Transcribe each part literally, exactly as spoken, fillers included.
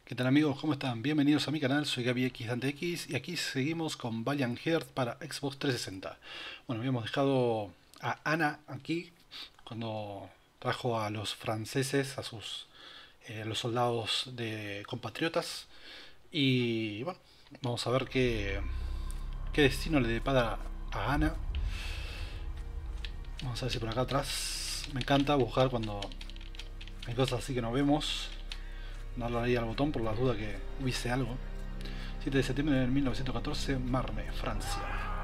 ¿Qué tal amigos? ¿Cómo están? Bienvenidos a mi canal, soy Gaby X Dante X y aquí seguimos con Valiant Hearts para Xbox trescientos sesenta. Bueno, habíamos dejado a Ana aquí cuando trajo a los franceses, a sus eh, los soldados de compatriotas, y bueno, vamos a ver qué, qué destino le depara a Ana. Vamos a ver si por acá atrás. Me encanta buscar cuando hay cosas así que no vemos. Darle ahí al botón por la duda que hubiese algo. siete de septiembre de mil novecientos catorce, Marne, Francia.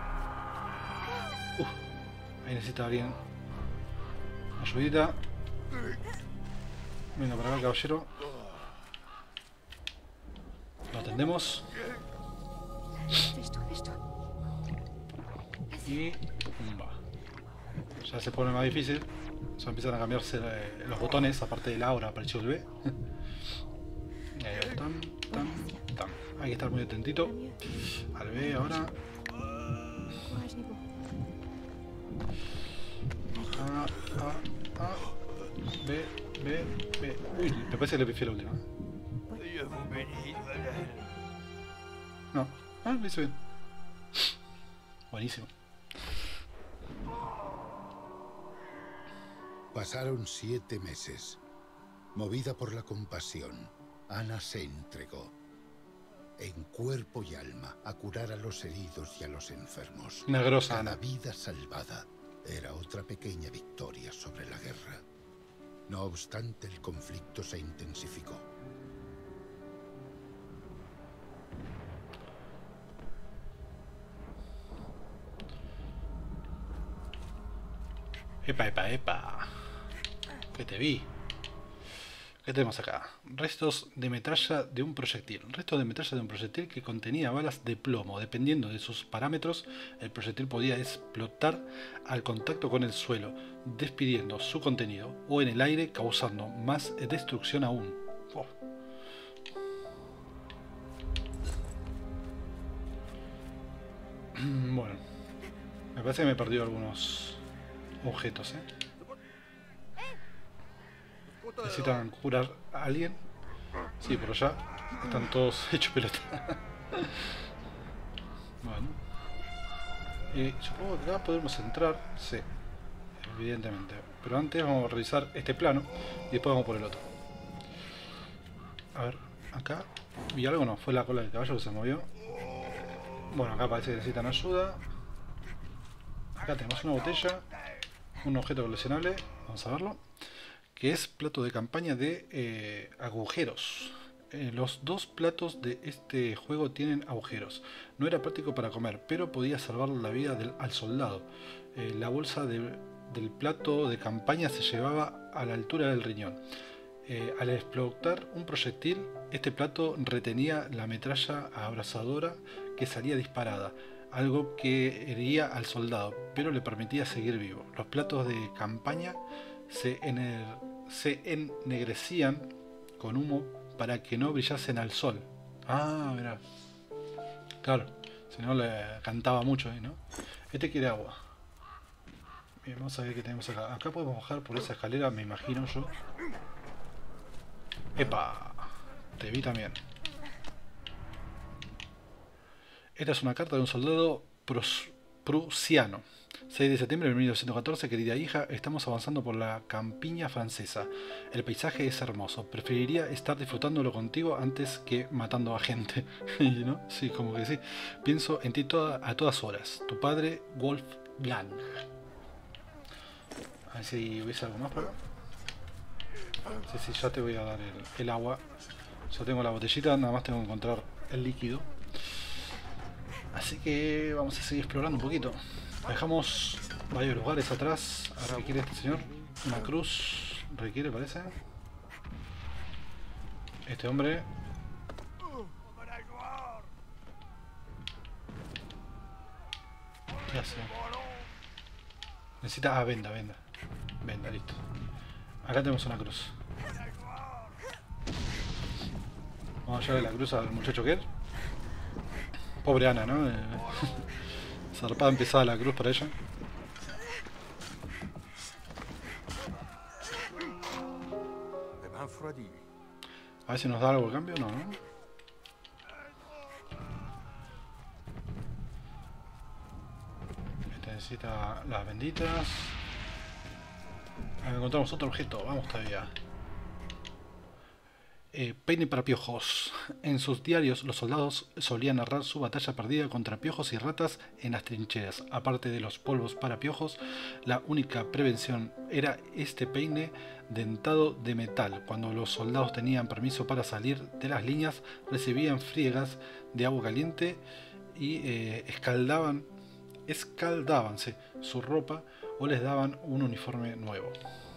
Uf, ahí necesita alguien ayudita. Venga para acá, caballero. Lo atendemos. Y pumba. Ya se pone más difícil. Ya empiezan a cambiarse eh, los botones, aparte del A ahora apareció el B. Eh, tan, tan, tan. Hay que estar muy atentito al B ahora. A, A, A. B, B, B. Uy, me parece que le pifié la última. No, ah, lo hice bien. Buenísimo. Pasaron siete meses. Movida por la compasión, Ana se entregó, en cuerpo y alma, a curar a los heridos y a los enfermos. Una grosa Cada Ana. vida salvada era otra pequeña victoria sobre la guerra. No obstante, el conflicto se intensificó. Epa, epa, epa. Que te vi. ¿Qué tenemos acá? Restos de metralla de un proyectil. Restos de metralla de un proyectil que contenía balas de plomo. Dependiendo de sus parámetros, el proyectil podía explotar al contacto con el suelo, despidiendo su contenido, o en el aire, causando más destrucción aún. Oh. Bueno, me parece que me he perdido algunos objetos, ¿eh? ¿Necesitan curar a alguien? Sí, por allá están todos hechos pelota. Bueno. Y supongo que acá podemos entrar. Sí, evidentemente. Pero antes vamos a revisar este plano y después vamos por el otro. A ver, acá. ¿Vi algo? No, fue la cola del caballo que se movió. Bueno, acá parece que necesitan ayuda. Acá tenemos una botella. Un objeto coleccionable. Vamos a verlo. Que es plato de campaña de eh, agujeros. Eh, los dos platos de este juego tienen agujeros. No era práctico para comer, pero podía salvar la vida del, al soldado. Eh, la bolsa de, del plato de campaña se llevaba a la altura del riñón. Eh, al explotar un proyectil, este plato retenía la metralla abrasadora que salía disparada, algo que hería al soldado, pero le permitía seguir vivo. Los platos de campaña se, ener, se ennegrecían con humo para que no brillasen al sol. Ah, mirá. Claro, si no le cantaba mucho ahí, ¿no? Este quiere agua. Bien, vamos a ver qué tenemos acá. Acá podemos bajar por esa escalera, me imagino yo. ¡Epa! Te vi también. Esta es una carta de un soldado prus, prusiano. seis de septiembre de mil novecientos catorce, querida hija, estamos avanzando por la campiña francesa. El paisaje es hermoso. Preferiría estar disfrutándolo contigo antes que matando a gente. ¿No? Sí, como que sí. Pienso en ti toda, a todas horas. Tu padre, Wolfgang. A ver si hubiese algo más por acá. Sí, sí, ya te voy a dar el, el agua. Ya tengo la botellita, nada más tengo que encontrar el líquido. Así que vamos a seguir explorando un poquito. Dejamos varios lugares atrás. A ver qué quiere este señor. Una cruz requiere, parece. Este hombre. ¿Qué hace? Necesita... Ah, venda, venda. Venda, listo. Acá tenemos una cruz. Vamos a llevarle la cruz al muchacho que es. Pobre Ana, ¿no? Eh, zarpada empezada la cruz para ella. A ver si nos da algo a cambio. No, ¿no? Este necesita las benditas. Ahí encontramos otro objeto. Vamos todavía. Eh, peine para piojos. En sus diarios los soldados solían narrar su batalla perdida contra piojos y ratas en las trincheras. Aparte de los polvos para piojos, la única prevención era este peine dentado de metal. Cuando los soldados tenían permiso para salir de las líneas, recibían friegas de agua caliente y eh, escaldaban, escaldábanse su ropa o les daban un uniforme nuevo.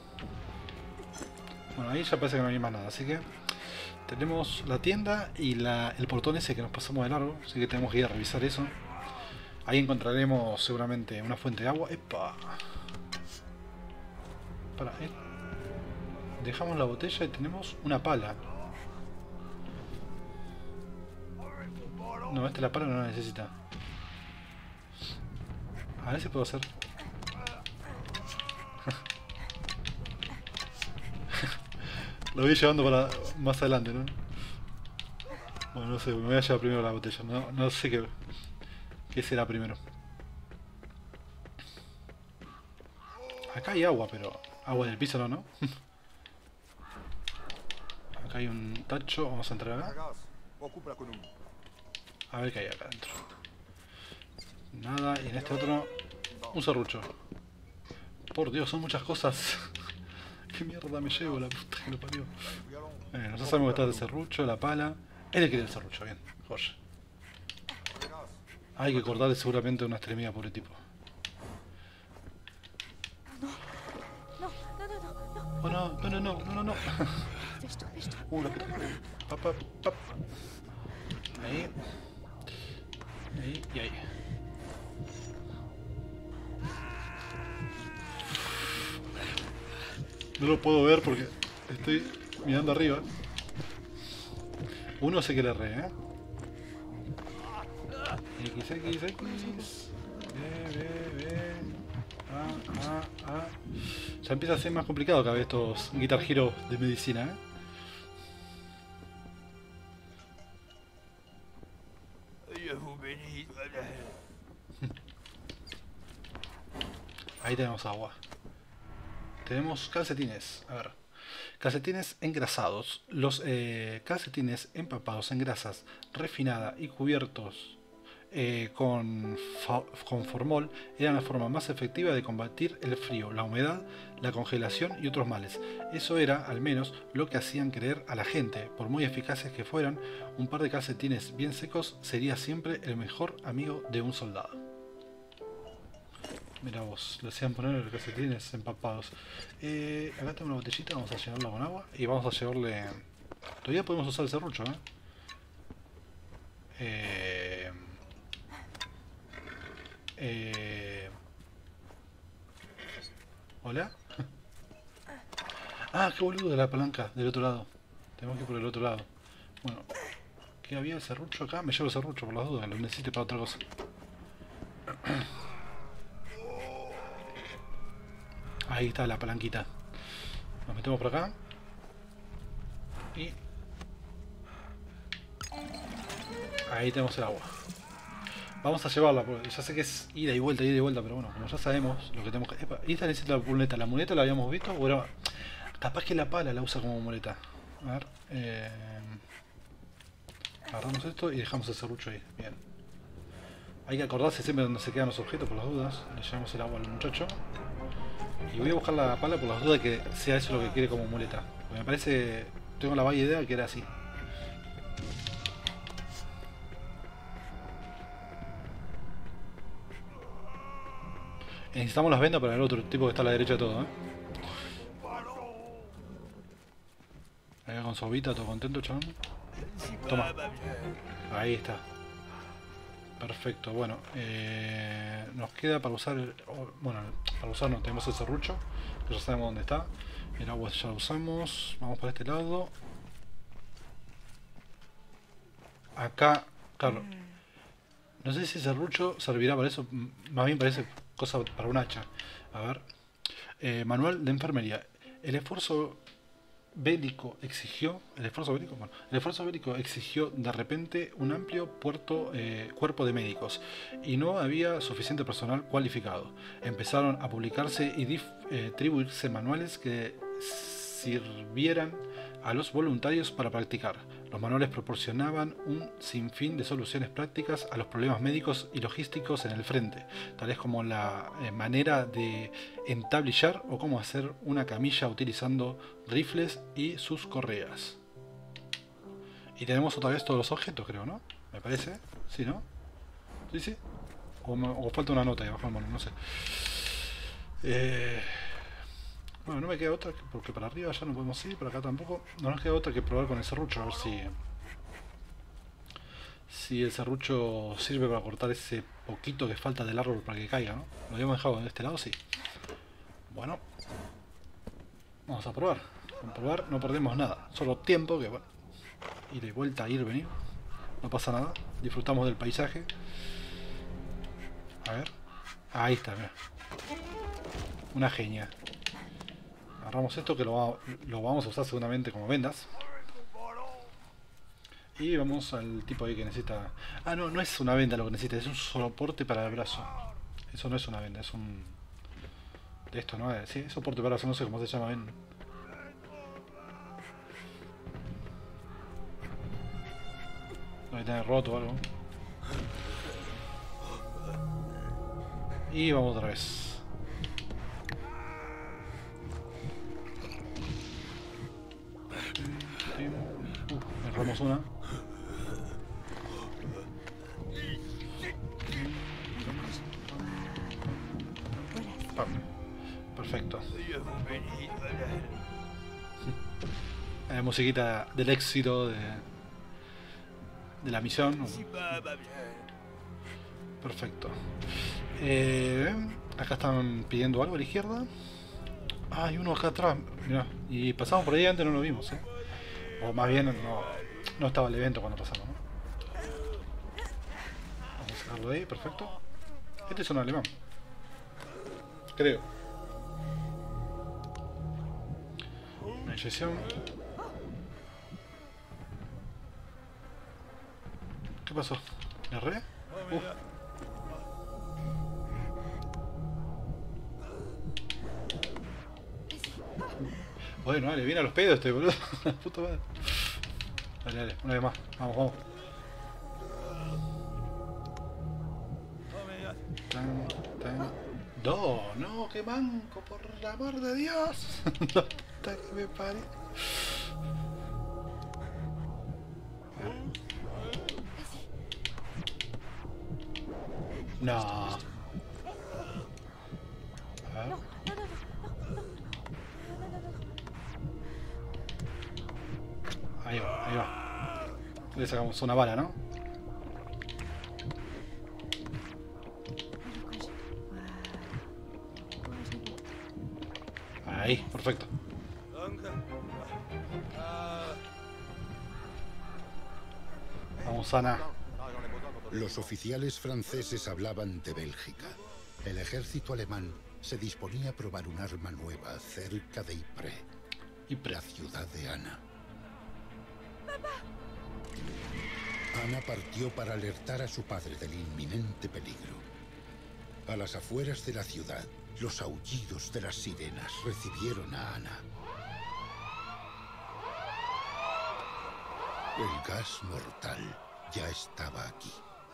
Bueno, ahí ya parece que no hay más nada, así que tenemos la tienda y la, el portón ese que nos pasamos de largo, así que tenemos que ir a revisar eso. Ahí encontraremos seguramente una fuente de agua. ¡Epa! Para, eh. Dejamos la botella y tenemos una pala. No, esta la pala no la necesita. A ver si puedo hacer. Lo voy llevando para más adelante, ¿no? Bueno, no sé, me voy a llevar primero la botella. No, no sé qué, qué será primero. Acá hay agua, pero agua del piso no, ¿no? Acá hay un tacho, vamos a entrar acá. A ver qué hay acá adentro. Nada, y en este otro, un serrucho. Por Dios, son muchas cosas. ¿Qué mierda me llevo? La puta que lo parió. Bueno, nosotros sabemos que está el serrucho, la pala. Él quiere el serrucho, bien. Joya. Hay que cortarle seguramente una extremidad, pobre tipo. Oh no, no, no, no, no, no, no. Uh, la puta. Pap, pap, pap. Ahí. Ahí y ahí. No lo puedo ver porque estoy mirando arriba. Uno sé que le re, ¿eh? X, X, X. Ve, ve, ve. Ah, ah, ah. Ya empieza a ser más complicado cada vez estos Guitar Hero de medicina, ¿eh? Ahí tenemos agua. Tenemos calcetines. A ver. Calcetines engrasados. Los eh, calcetines empapados en grasas refinada y cubiertos eh, con, con formol eran la forma más efectiva de combatir el frío, la humedad, la congelación y otros males. Eso era, al menos, lo que hacían creer a la gente. Por muy eficaces que fueran, un par de calcetines bien secos sería siempre el mejor amigo de un soldado. Mira vos, le hacían poner los calcetines empapados. Eh, acá tengo una botellita, vamos a llenarla con agua. Y vamos a llevarle... Todavía podemos usar el serrucho, ¿eh? Eh... Eh... ¿Hola? Ah, qué boludo de la palanca, del otro lado. Tenemos que ir por el otro lado. Bueno, ¿qué había el serrucho acá? Me llevo el serrucho por las dudas, lo necesito para otra cosa. Ahí está la palanquita. Nos metemos por acá. Y... ahí tenemos el agua. Vamos a llevarla, porque ya sé que es ida y vuelta, ida y vuelta, pero bueno, como ya sabemos lo que tenemos que... Epa, y esta necesita la muleta. ¿La muleta la habíamos visto? O era... capaz que la pala la usa como muleta. A ver... Eh... agarramos esto y dejamos el serrucho ahí. Bien. Hay que acordarse siempre donde se quedan los objetos por las dudas. Le llevamos el agua al muchacho. Y voy a buscar la pala por las dudas de que sea eso lo que quiere como muleta. Porque me parece... tengo la vaga idea que era así. Necesitamos las vendas para el otro tipo que está a la derecha de todo, ¿eh? Ahí con sobita, todo contento, chabón. Toma. Ahí está. Perfecto, bueno. Eh, nos queda para usar el... bueno, para usar no, tenemos el serrucho, que ya sabemos dónde está. El agua ya lo usamos. Vamos para este lado. Acá, claro. No sé si el serrucho servirá para eso. Más bien parece cosa para un hacha. A ver. Eh, manual de enfermería. El esfuerzo bélico exigió, el esfuerzo bélico, bueno, el esfuerzo bélico exigió de repente un amplio puerto, eh, cuerpo de médicos y no había suficiente personal cualificado. Empezaron a publicarse y distribuirse manuales que sirvieran a los voluntarios para practicar. Los manuales proporcionaban un sinfín de soluciones prácticas a los problemas médicos y logísticos en el frente, tales como la eh, manera de entablillar o cómo hacer una camilla utilizando rifles y sus correas. Y tenemos otra vez todos los objetos, creo, ¿no? Me parece. ¿Sí, no? ¿Sí, sí? O, me, o falta una nota ahí abajo, no sé. Eh... Bueno, no me queda otra, que, porque para arriba ya no podemos ir, para acá tampoco. No nos queda otra que probar con el serrucho, a ver si... Si el serrucho sirve para cortar ese poquito que falta del árbol para que caiga, ¿no? Lo habíamos dejado de este lado, sí. Bueno. Vamos a probar. Con probar no perdemos nada. Solo tiempo, que bueno. Ir y vuelta, ir, venir. No pasa nada. Disfrutamos del paisaje. A ver. Ahí está, mira. Una genia. Agarramos esto que lo, va, lo vamos a usar seguramente como vendas. Y vamos al tipo ahí que necesita... Ah, no, no es una venda lo que necesita, es un soporte para el brazo. Eso no es una venda, es un... De esto, ¿no? Sí, es soporte para el brazo, no sé cómo se llama bien. Debe tener roto o algo. Y vamos otra vez. Uh, erramos una. Ah, perfecto. La musiquita del éxito de, de la misión. Perfecto. Eh, acá están pidiendo algo a la izquierda. Ah, hay uno acá atrás. Mirá. Y pasamos por ahí antes, no lo vimos, ¿eh? O más bien no, no estaba el evento cuando pasamos, ¿no? Vamos a sacarlo de ahí, perfecto. Este es un alemán. Creo. Una inyección. ¿Qué pasó? ¿Me erré? Uh. Bueno, dale, viene a los pedos este boludo. Puta madre. Dale, dale, una vez más. Vamos, vamos. Tan, tan. No, no, qué manco, por el amor de Dios. La puta que me pare. No. A ver. Ahí va, ahí va. Le sacamos una bala, ¿no? Ahí, perfecto. Vamos, Ana. Los oficiales franceses hablaban de Bélgica. El ejército alemán se disponía a probar un arma nueva cerca de Ypres, Ypres. la ciudad de Ana. Ana partió para alertar a su padre del inminente peligro. A las afueras de la ciudad, los aullidos de las sirenas recibieron a Ana. El gas mortal ya estaba aquí.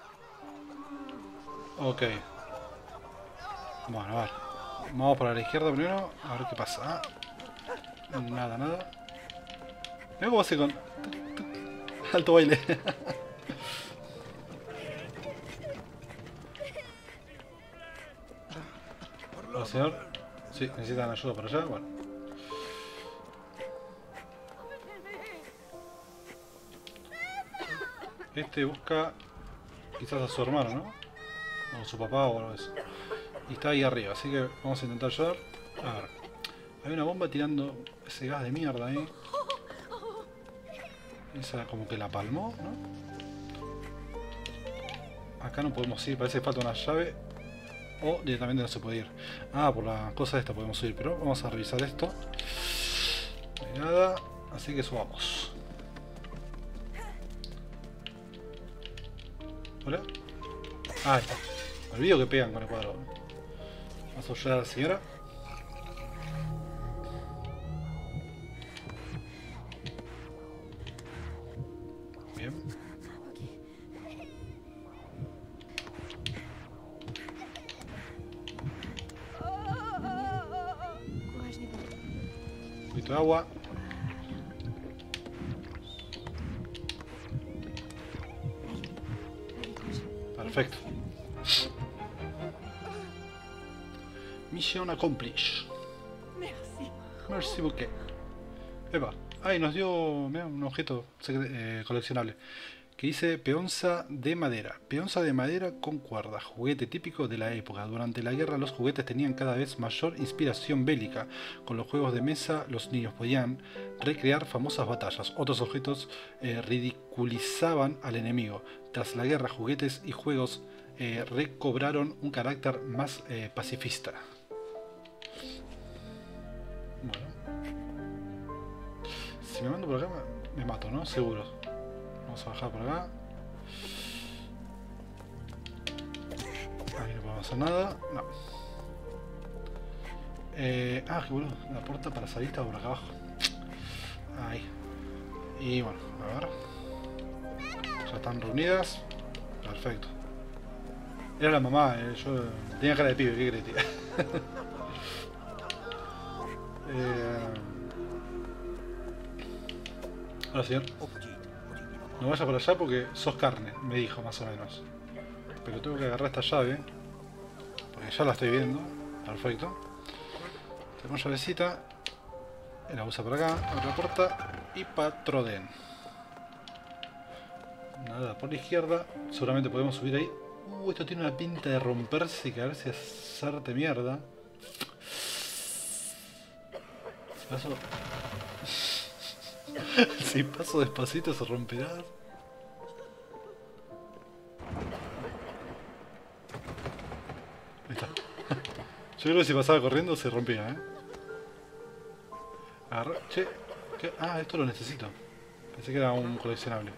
Ok. Bueno, a ver. Vamos para la izquierda primero. A ver qué pasa. Ah, nada, nada. Mira cómo hace con... Alto baile. Hola, señor. Sí, necesitan ayuda para allá. Bueno. Este busca quizás a su hermano, ¿no? O su papá o algo de eso. Y está ahí arriba, así que vamos a intentar ayudar. A ver. Hay una bomba tirando ese gas de mierda ahí. Esa como que la palmó, ¿no? Acá no podemos ir, parece que falta una llave. O directamente no se puede ir. Ah, por la cosa esta podemos ir, pero vamos a revisar esto. No hay nada, así que subamos. ¿Hola? Ah, ahí está. Me olvido que pegan con el cuadro. Vamos a ayudar a la señora. Bien. Un poquito de agua. Perfecto. Mission accomplished. Merci. Merci bouquet. Epa. Ahí nos dio mirá, un objeto eh, coleccionable. Que dice peonza de madera. Peonza de madera con cuerda. Juguete típico de la época. Durante la guerra los juguetes tenían cada vez mayor inspiración bélica. Con los juegos de mesa los niños podían recrear famosas batallas. Otros objetos eh, ridiculizaban al enemigo. Tras la guerra, juguetes y juegos eh, recobraron un carácter más eh, pacifista. Bueno. Si me mando por acá me, me mato, ¿no? Seguro. Vamos a bajar por acá. Ahí no podemos hacer nada. No. Eh, ah, qué boludo. La puerta para salir está por acá abajo. Ahí. Y bueno, a ver. Ya están reunidas. Perfecto. Era la mamá, eh. Yo tenía cara de pibe, ¿qué crees, tía? eh... Ahora, señor. No vayas por allá porque sos carne, me dijo más o menos. Pero tengo que agarrar esta llave. Porque ya la estoy viendo. Perfecto. Tenemos llavecita. La usa por acá. Abre la puerta. Y patroden. Nada por la izquierda. Seguramente podemos subir ahí. Uh, esto tiene una pinta de romperse y caerse a hacerte mierda. Si paso... si paso despacito se romperá. Ahí está. Yo creo que si pasaba corriendo se rompía, ¿eh? Agarra... Che, ¿qué? Ah, esto lo necesito. Pensé que era un coleccionable.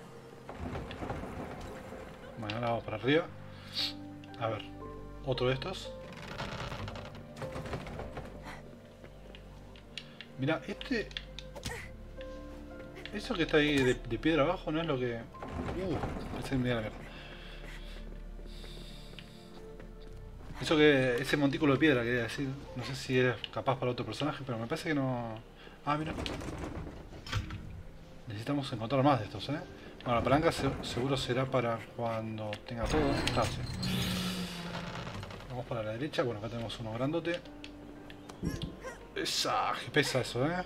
Bueno, ahora vamos para arriba. A ver, otro de estos. Mira, este... Eso que está ahí de, de piedra abajo no es lo que... Uh, pensé que me iba a la mierda. Eso que... Ese montículo de piedra quería decir. No sé si eres capaz para otro personaje, pero me parece que no... Ah, mira. Necesitamos encontrar más de estos, ¿eh? Bueno, la palanca se, seguro será para cuando tenga todo. Gracias. Vamos para la derecha. Bueno, acá tenemos uno grandote. Esa, que pesa eso, ¿eh?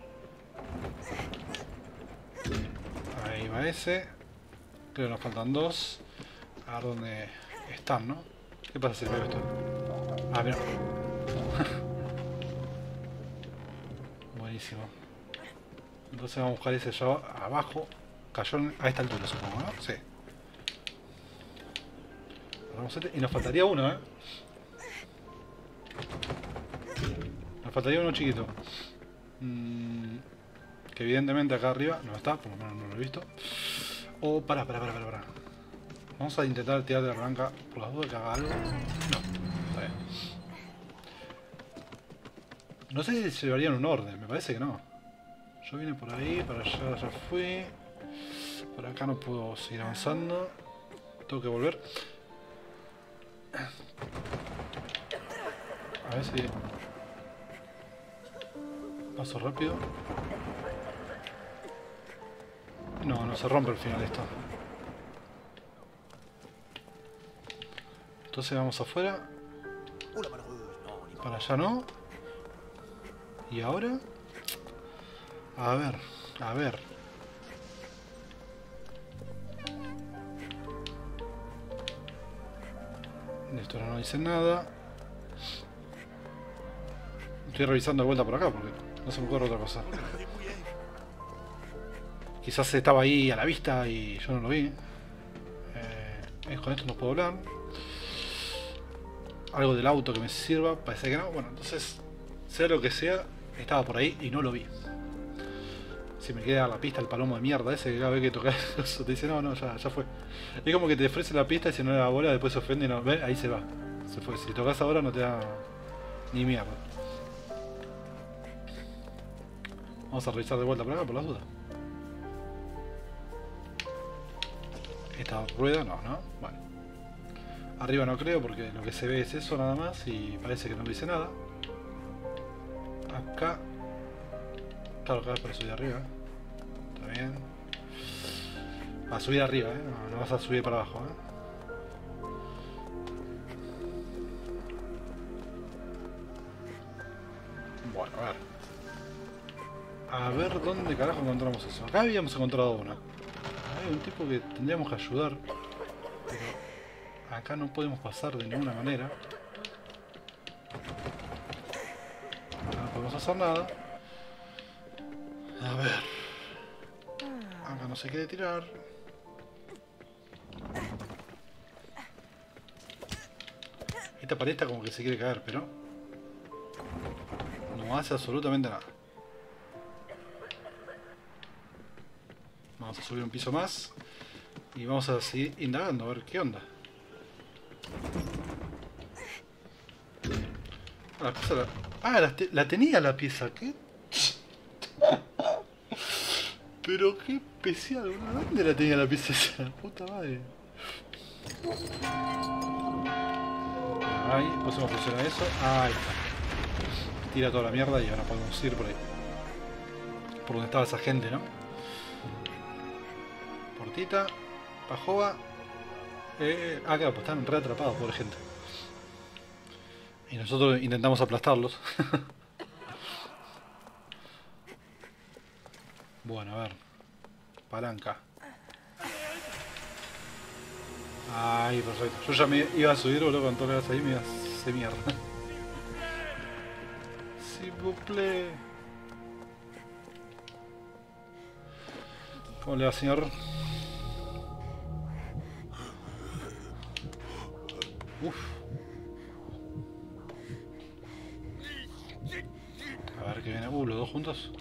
Ahí va ese. Creo que nos faltan dos. A ver dónde están, ¿no? ¿Qué pasa si veo esto? Ah, mira. Buenísimo. Entonces vamos a buscar ese allá abajo. Cayó a esta altura, supongo, ¿no? Sí. Y nos faltaría uno, ¿eh? Nos faltaría uno chiquito. Mm, que evidentemente acá arriba no está, por lo menos no lo he visto. Oh, para, para, para, para, para. Vamos a intentar tirar de la palanca por las dudas que haga algo. No, está bien. No sé si se llevarían un orden, me parece que no. Yo vine por ahí, para allá ya fui. Por acá no puedo seguir avanzando. Tengo que volver. A ver si... Paso rápido. No, no se rompe al final esto. Entonces vamos afuera. Para allá no. Y ahora... A ver, a ver. Esto no dice nada. Estoy revisando de vuelta por acá porque no se me ocurre otra cosa. Quizás estaba ahí a la vista y yo no lo vi. Eh, con esto no puedo hablar. Algo del auto que me sirva, parece que no. Bueno, entonces, sea lo que sea, estaba por ahí y no lo vi. si me queda la pista el palomo de mierda ese que cada vez que tocas eso te dice no, no, ya, ya fue. Es como que te ofrece la pista y si no le da bola después se ofende y no, ¿ves? Ahí se va. Se fue. Si tocas ahora no te da ni mierda. Vamos a revisar de vuelta por acá por las dudas. Esta rueda no, ¿no? Bueno. Arriba no creo porque lo que se ve es eso nada más y parece que no dice nada. Acá. Claro, acá es para subir arriba. Está bien. Va a subir arriba, ¿eh? No, no vas a subir para abajo, ¿eh? Bueno, a ver. A ver dónde carajo encontramos eso. Acá habíamos encontrado una. Hay un tipo que tendríamos que ayudar. Pero acá no podemos pasar de ninguna manera. No podemos hacer nada. A ver. Acá no se quiere tirar. Esta pared está como que se quiere caer, pero no hace absolutamente nada. Vamos a subir un piso más y vamos a seguir indagando a ver qué onda. Ah, la pieza la... Ah, la, te... la tenía la pieza, ¿qué? Pero qué especial, boludo. ¿Dónde la tenía la pieza esa? Puta madre. Ahí, después se funciona eso. Ahí está. Tira toda la mierda y ahora podemos ir por ahí. Por donde estaba esa gente, ¿no? Portita. Pajoba. Eh, ah, claro, pues están re atrapados, pobre gente. Y nosotros intentamos aplastarlos. Bueno, a ver. Palanca. Ay, perfecto. Yo ya me iba a subir, boludo, con todas las ahí me iba a hacer mierda. S'il vous plaît. ¿Cómo le va, señor? Uf. A ver qué viene. Uh, los dos juntos.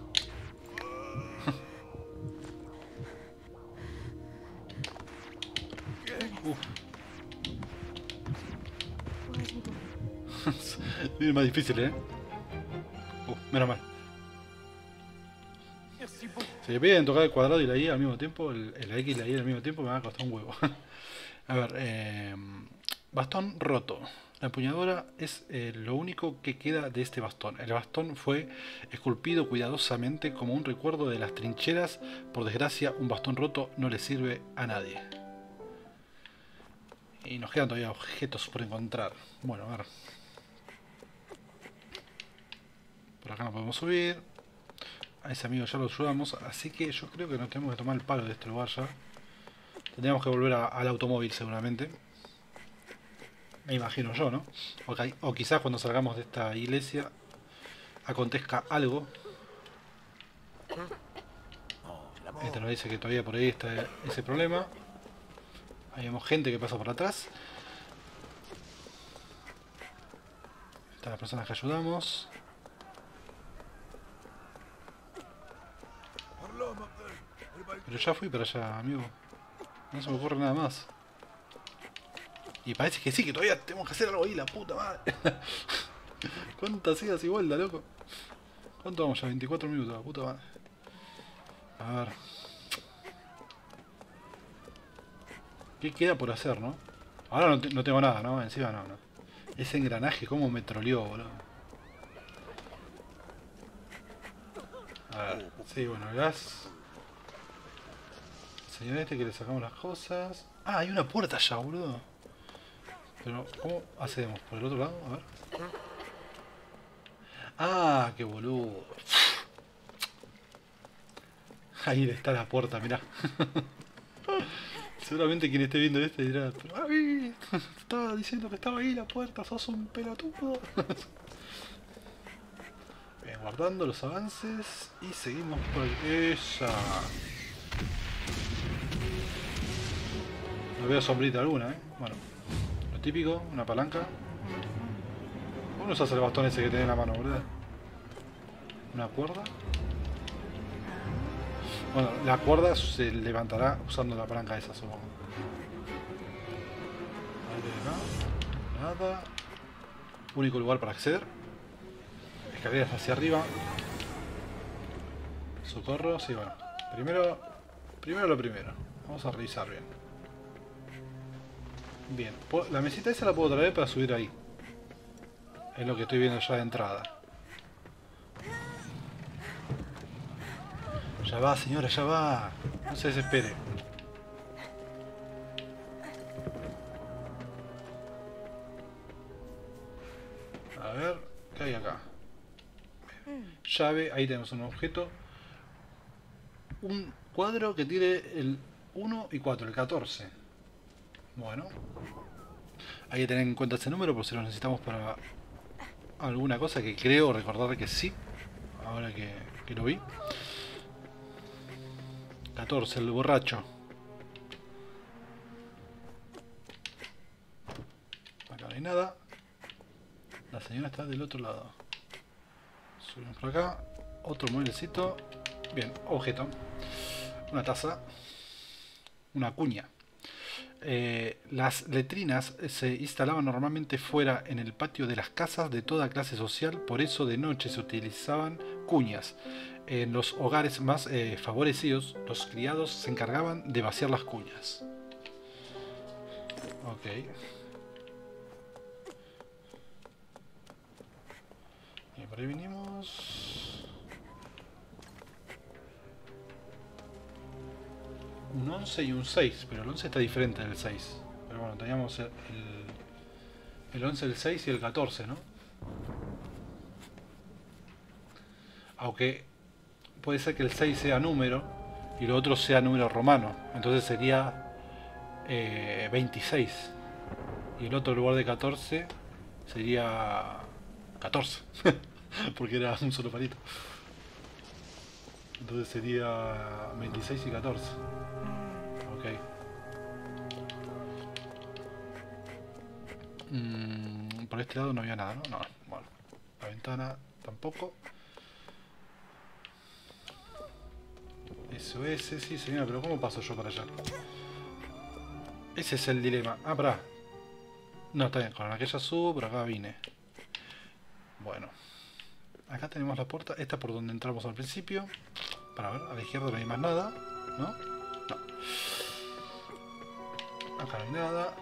Uf. Viene más difícil, eh. Uh, menos mal. Si le piden tocar el cuadrado y la Y al mismo tiempo, el, el X y la Y al mismo tiempo, me va a costar un huevo. A ver, eh, bastón roto. La empuñadura es eh, lo único que queda de este bastón. El bastón fue esculpido cuidadosamente como un recuerdo de las trincheras. Por desgracia, un bastón roto no le sirve a nadie. Y nos quedan todavía objetos por encontrar. Bueno, a ver. Por acá no podemos subir. A ese amigo ya lo ayudamos. Así que yo creo que nos tenemos que tomar el palo de este lugar ya. Tendríamos que volver a, al automóvil seguramente. Me imagino yo, ¿no? O, o quizás cuando salgamos de esta iglesia acontezca algo. Este nos dice que todavía por ahí está ese problema. Ahí vemos gente que pasa por atrás. Están las personas que ayudamos. Pero ya fui para allá, amigo. No se me ocurre nada más. Y parece que sí, que todavía tenemos que hacer algo ahí, la puta madre. ¿Cuántas idas y vueltas, loco? ¿Cuánto vamos ya? veinticuatro minutos, la puta madre. A ver. ¿Qué queda por hacer, no? Ahora no, no tengo nada, ¿no? Encima no, no. Ese engranaje, cómo me troleó, boludo. A ver. Sí, bueno, el gas. El señor este que le sacamos las cosas. Ah, hay una puerta allá, boludo. Pero, ¿cómo hacemos? ¿Por el otro lado? A ver. Ah, qué boludo. Ahí está la puerta, mirá. Seguramente quien esté viendo este dirá, pero ¡ay! Estaba diciendo que estaba ahí la puerta, sos un pelotudo. Bien, guardando los avances y seguimos por ella. No veo sombrita alguna, eh. Bueno, lo típico, una palanca. ¿Cómo nos hace el bastón ese que tiene en la mano, verdad? Una cuerda. Bueno, la cuerda se levantará usando la palanca esa, supongo. Ahí nada. Nada. Único lugar para acceder. Escaleras hacia arriba. Socorro, sí, bueno. Primero, primero lo primero. Vamos a revisar bien. Bien, la mesita esa la puedo traer para subir ahí. Es lo que estoy viendo ya de entrada. Ya va, señora, ya va. No se desespere. A ver, ¿qué hay acá? Llave, ahí tenemos un objeto. Un cuadro que tiene el uno y cuatro, el catorce. Bueno. Hay que tener en cuenta ese número por si lo necesitamos para alguna cosa, que creo recordar que sí. Ahora que, que lo vi. catorce, el borracho. Acá no hay nada. La señora está del otro lado. Subimos por acá. Otro mueblecito. Bien, objeto. Una taza. Una cuña. Eh, las letrinas se instalaban normalmente fuera en el patio de las casas de toda clase social, por eso de noche se utilizaban cuñas. En los hogares más eh, favorecidos, los criados se encargaban de vaciar las cuñas. Ok. Y por ahí vinimos. Un once y un seis, pero el once está diferente del seis. Pero bueno, teníamos el, el once, el seis y el catorce, ¿no? Aunque puede ser que el seis sea número y lo otro sea número romano. Entonces sería eh, veintiséis. Y el otro lugar de catorce sería catorce. Porque era un solo palito. Entonces sería veintiséis y catorce. Ok. Mm, por este lado no había nada, ¿no? No, bueno. La ventana tampoco. S O S, sí señora, pero ¿cómo paso yo para allá? Ese es el dilema. Ah, pará. No, está bien, con aquella subo, por acá vine. Bueno. Acá tenemos la puerta. Esta es por donde entramos al principio. Para ver, a la izquierda no hay más nada. ¿No? No. Acá no hay nada.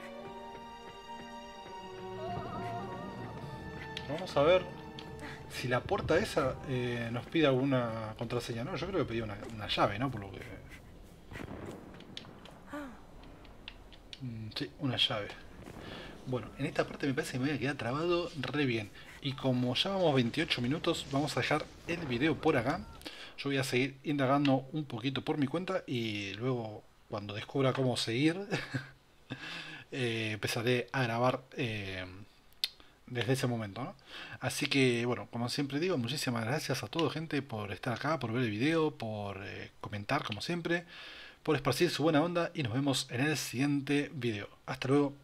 Vamos a ver si la puerta esa eh, nos pide alguna contraseña. No, yo creo que pedía una, una llave, ¿no? Por lo que... Mm, sí, una llave. Bueno, en esta parte me parece que me voy a quedar trabado re bien. Y como ya vamos veintiocho minutos, vamos a dejar el video por acá. Yo voy a seguir indagando un poquito por mi cuenta y luego, cuando descubra cómo seguir, eh, empezaré a grabar eh, desde ese momento, ¿no? Así que, bueno, como siempre digo, muchísimas gracias a toda gente por estar acá, por ver el video, por eh, comentar como siempre, por esparcir su buena onda y nos vemos en el siguiente video. Hasta luego.